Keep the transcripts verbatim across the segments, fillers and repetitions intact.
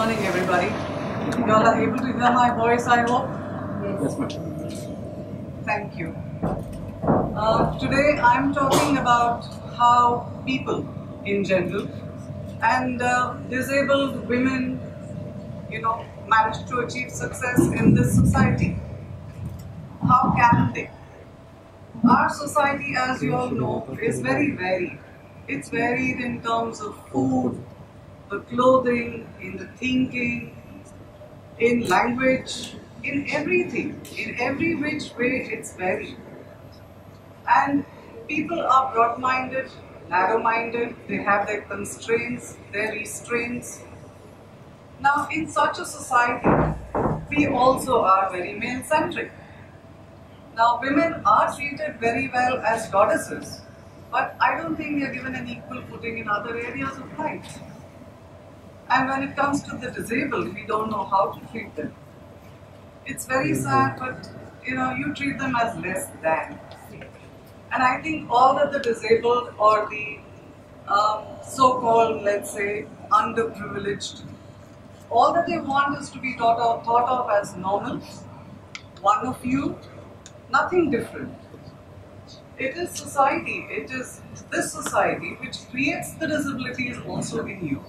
morning, everybody. You all are able to hear my voice, I hope? Yes, ma'am. Thank you. Uh, today I'm talking about how people in general and uh, disabled women, you know, manage to achieve success in this society. How can they? Our society, as you all know, is very varied. It's varied in terms of food, the clothing, in the thinking, in language, in everything, in every which way it's varied. And people are broad-minded, narrow-minded, they have their constraints, their restraints. Now, in such a society, we also are very male-centric. Now, women are treated very well as goddesses, but I don't think they are given an equal footing in other areas of life. And when it comes to the disabled, we don't know how to treat them. It's very sad, but you know, you treat them as less than. And I think all that the disabled or the um, so-called, let's say, underprivileged, all that they want is to be thought of, thought of as normal, one of you, nothing different. It is society, it is this society which creates the disabilities also in you.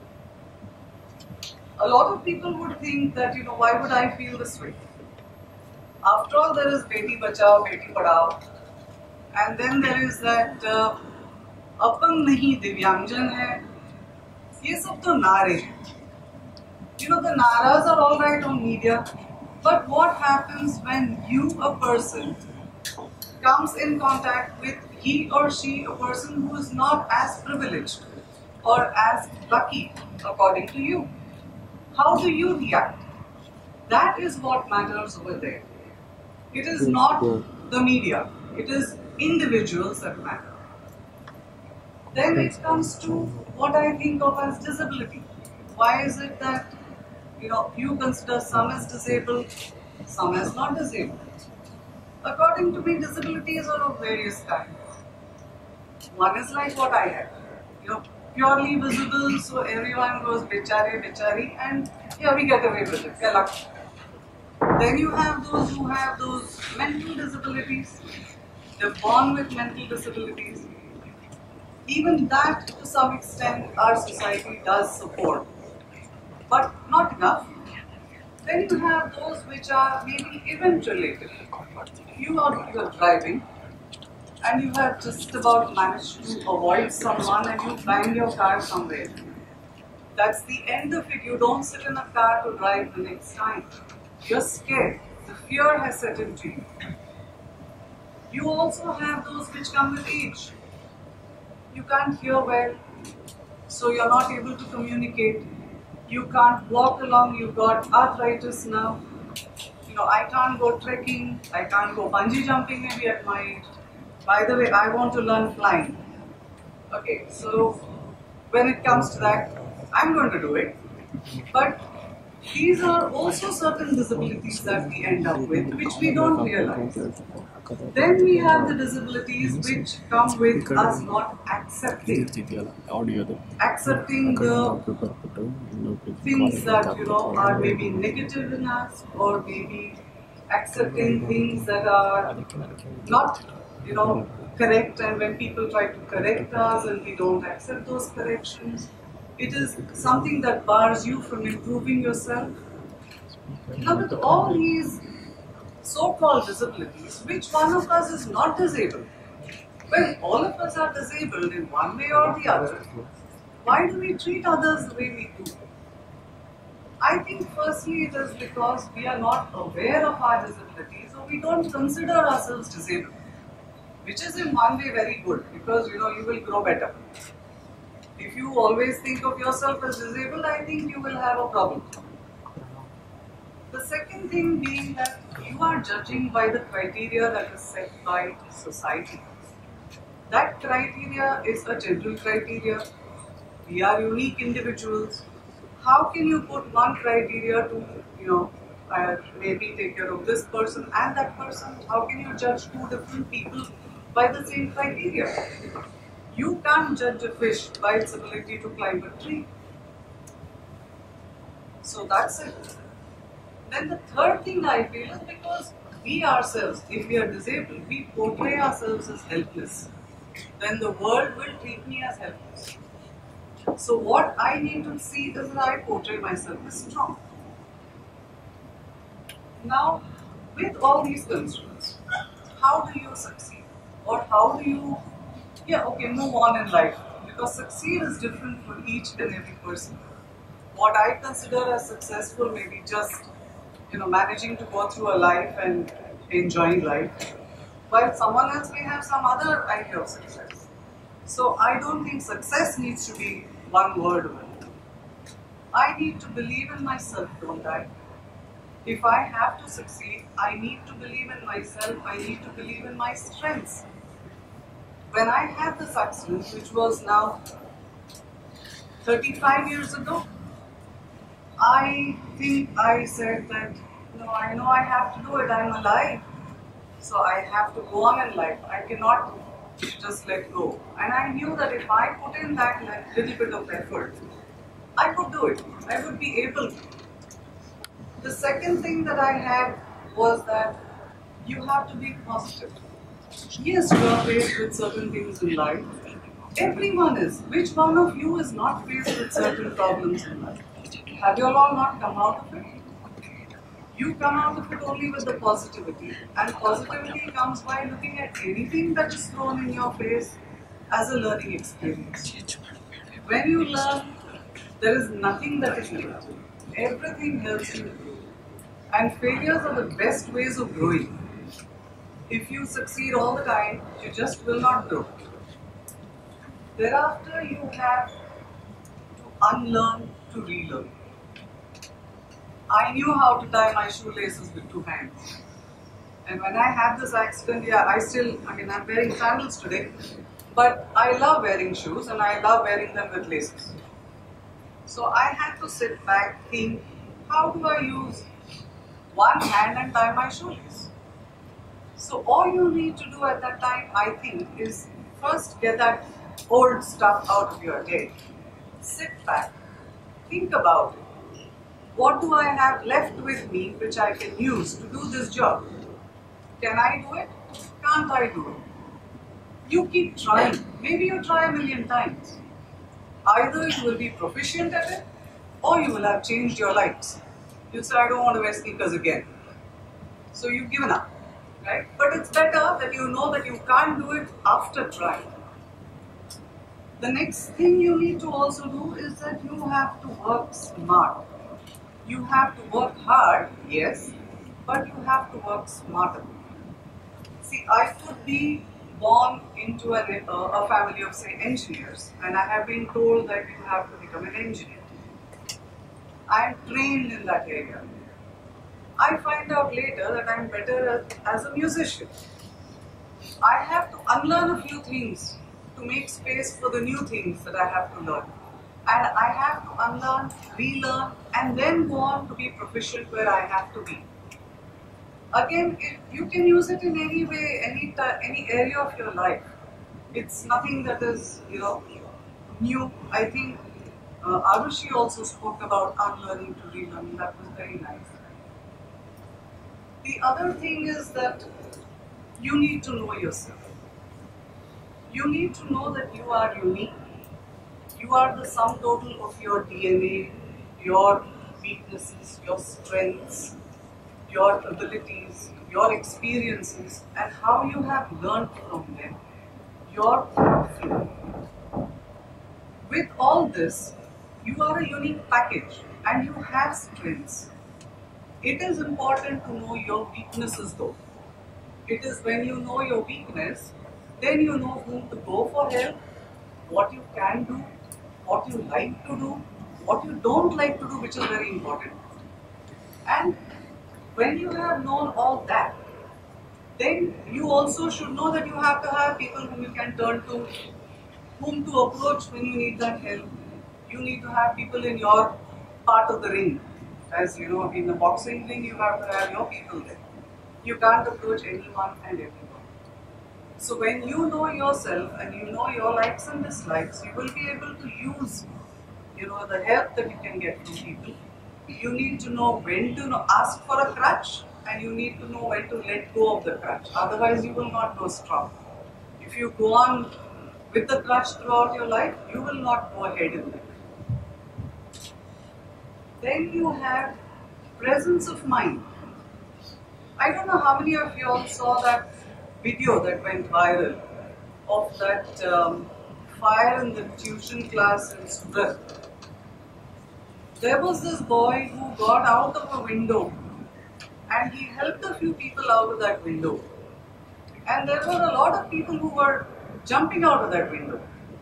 A lot of people would think that, you know, why would I feel this way? After all, there is Beti Bachao, Beti Padhao, and then there is that uh, Apang Nahi Divyangjan hai. Ye sab to nare hai. You know, the naras are all right on media, but what happens when you, a person, comes in contact with he or she, a person who is not as privileged or as lucky according to you? How do you react? That is what matters over there. It is not the media, it is individuals that matter. Then it comes to what I think of as disability. Why is it that, you know, you consider some as disabled, some as not disabled? According to me, disabilities are of various kinds. One is like what I have, you know, purely visible, so everyone goes bichare, bichari, and yeah, we get away with it. Yeah, luck. Then you have those who have those mental disabilities. They're born with mental disabilities. Even that, to some extent, our society does support, but not enough. Then you have those which are maybe event related. You are, you are driving, and you have just about managed to avoid someone and you bang your car somewhere. That's the end of it. You don't sit in a car to drive the next time. You're scared. The fear has set into you. You also have those which come with age. You can't hear well, so you're not able to communicate. You can't walk along, you've got arthritis now. You know, I can't go trekking, I can't go bungee jumping maybe at my age. By the way, I want to learn flying. Okay, so when it comes to that, I'm going to do it. But these are also certain disabilities that we end up with, which we don't realize. Then we have the disabilities which come with us not accepting, accepting the things that, you know, are maybe negative in us, or maybe accepting things that are not, you know, correct, and when people try to correct us and we don't accept those corrections, it is something that bars you from improving yourself. Now, with all these so-called disabilities, which one of us is not disabled? Well, all of us are disabled in one way or the other. Why do we treat others the way we do? I think firstly it is because we are not aware of our disabilities, or we don't consider ourselves disabled, which is in one way very good, because, you know, you will grow better. If you always think of yourself as disabled, I think you will have a problem. The second thing being that you are judging by the criteria that is set by society. That criteria is a general criteria. We are unique individuals. How can you put one criteria to, you know, uh, maybe take care of this person and that person? How can you judge two different people by the same criteria? You can't judge a fish by its ability to climb a tree. So that's it. Then the third thing I feel is because we ourselves, if we are disabled, we portray ourselves as helpless. Then the world will treat me as helpless. So what I need to see is that I portray myself as strong. Now, with all these constraints, how do you succeed? Or how do you, yeah, okay, move on in life? Because succeed is different for each and every person. What I consider as successful may be just, you know, managing to go through a life and enjoying life, while someone else may have some other idea of success. So I don't think success needs to be one word of it. I need to believe in myself, don't I? If I have to succeed, I need to believe in myself, I need to believe in my strengths. When I had this accident, which was now thirty-five years ago, I think I said that, no, I know I have to do it, I'm alive. So I have to go on in life. I cannot just let go. And I knew that if I put in that like, little bit of effort, I could do it. I would be able to. The second thing that I had was that you have to be positive. Yes, you are faced with certain things in life. Everyone is. Which one of you is not faced with certain problems in life? Have you all not come out of it? You come out of it only with the positivity. And positivity comes by looking at anything that is thrown in your face as a learning experience. When you learn, there is nothing that is negative. Everything helps you grow. And failures are the best ways of growing. If you succeed all the time, you just will not grow. Thereafter, you have to unlearn to relearn. I knew how to tie my shoelaces with two hands. And when I had this accident, yeah, I still, I mean, I'm wearing sandals today, but I love wearing shoes and I love wearing them with laces. So I had to sit back, think, how do I use one hand and tie my shoelace? So all you need to do at that time, I think, is first get that old stuff out of your head. Sit back, think about it. What do I have left with me which I can use to do this job? Can I do it? Can't I do it? You keep trying. Maybe you try a million times. Either you will be proficient at it, or you will have changed your lives. You say, I don't want to wear sneakers again. So you've given up, right? But it's better that you know that you can't do it after trying. The next thing you need to also do is that you have to work smart. You have to work hard, yes, but you have to work smarter. See, I could be born into a, uh, a family of, say, engineers, and I have been told that you have to become an engineer. I am trained in that area. I find out later that I am better as, as a musician. I have to unlearn a few things to make space for the new things that I have to learn. And I have to unlearn, relearn, and then go on to be proficient where I have to be. Again, it, you can use it in any way, any any area of your life. It's nothing that is, you know, new. I think uh, Arushi also spoke about unlearning to relearn. That was very nice. The other thing is that you need to know yourself. You need to know that you are unique. You are the sum total of your D N A, your weaknesses, your strengths, your abilities, your experiences, and how you have learned from them, your flow. With all this, you are a unique package and you have strengths. It is important to know your weaknesses though. It is when you know your weakness, then you know whom to go for help, what you can do, what you like to do, what you don't like to do, which is very important. And when you have known all that, then you also should know that you have to have people whom you can turn to, whom to approach when you need that help. You need to have people in your part of the ring. As you know, in the boxing ring, you have to have your people there. You can't approach anyone and everyone. So when you know yourself and you know your likes and dislikes, you will be able to use, you know, the help that you can get from people you need to know when to know, ask for a crutch, and you need to know when to let go of the crutch. Otherwise, you will not go strong. If you go on with the crutch throughout your life, you will not go ahead in life. Then you have presence of mind. I don't know how many of you all saw that video that went viral of that um, fire in the tuition class in Surat. There was this boy who got out of a window and he helped a few people out of that window. And there were a lot of people who were jumping out of that window.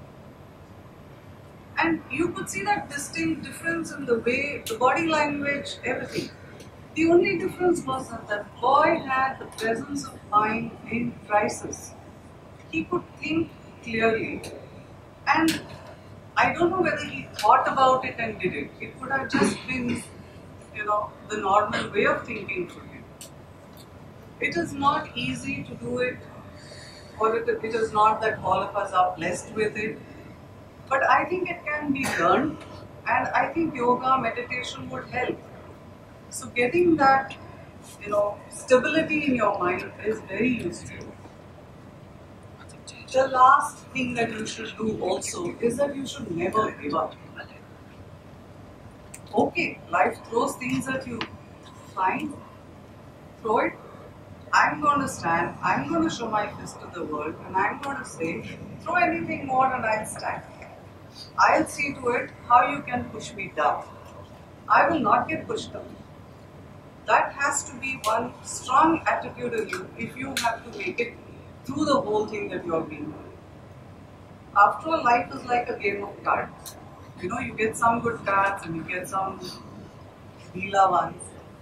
And you could see that distinct difference in the way, the body language, everything. The only difference was that that boy had the presence of mind in crisis. He could think clearly. And I don't know whether he thought about it and did it. It could have just been, you know, the normal way of thinking for him. It is not easy to do it, or it, it is not that all of us are blessed with it. But I think it can be learned, and I think yoga, meditation would help. So getting that, you know, stability in your mind is very useful. The last thing that you should do also is that you should never give up. Okay, life throws things at you. Fine, throw it. I'm going to stand, I'm going to show my fist to the world, and I'm going to say, throw anything more and I'll stand. I'll see to it how you can push me down. I will not get pushed down. That has to be one strong attitude in you if you have to make it through the whole thing that you are being doing. After all, life is like a game of cards. You know, you get some good cards and you get some Leela ones.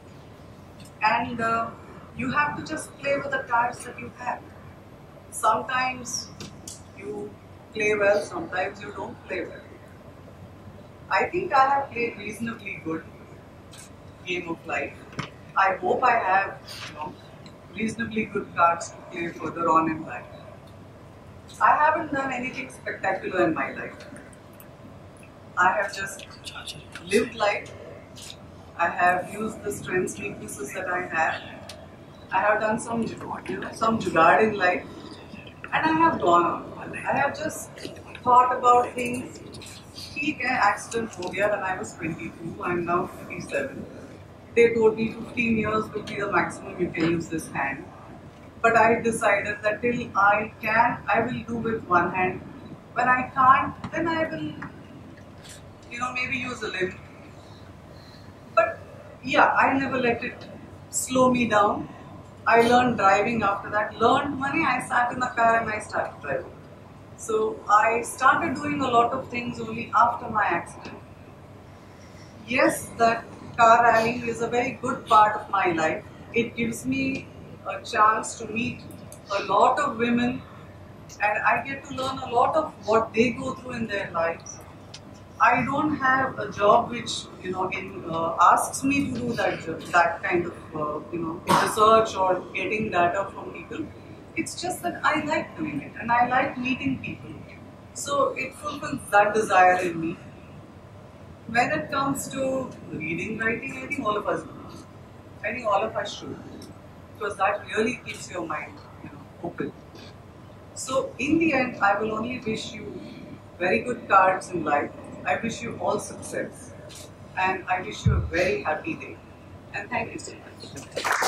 And uh, you have to just play with the cards that you have. Sometimes you play well, sometimes you don't play well. I think I have played reasonably good game of life. I hope I have, you know, reasonably good cards to play further on in life. I haven't done anything spectacular in my life. I have just lived life. I have used the strengths, weaknesses that I have. I have done some, you know, some jugaad in life, and I have gone on. I have just thought about things. ठीक है, accident हो गया when I was twenty-two. I'm now fifty-seven. They told me fifteen years will be the maximum you can use this hand. But I decided that till I can, I will do with one hand. When I can't, then I will, you know, maybe use a limb. But yeah, I never let it slow me down. I learned driving after that. Learned money, I sat in the car and I started driving. So I started doing a lot of things only after my accident. Yes, that car rallying is a very good part of my life. It gives me a chance to meet a lot of women, and I get to learn a lot of what they go through in their lives. I don't have a job which, you know, in, uh, asks me to do that that kind of uh, you know, research or getting data from people. It's just that I like doing it and I like meeting people. So it fulfills that desire in me. When it comes to reading, writing, I think all of us do. I think all of us should, because that really keeps your mind, you know, open. So in the end, I will only wish you very good cards in life. I wish you all success, and I wish you a very happy day. And thank you so much.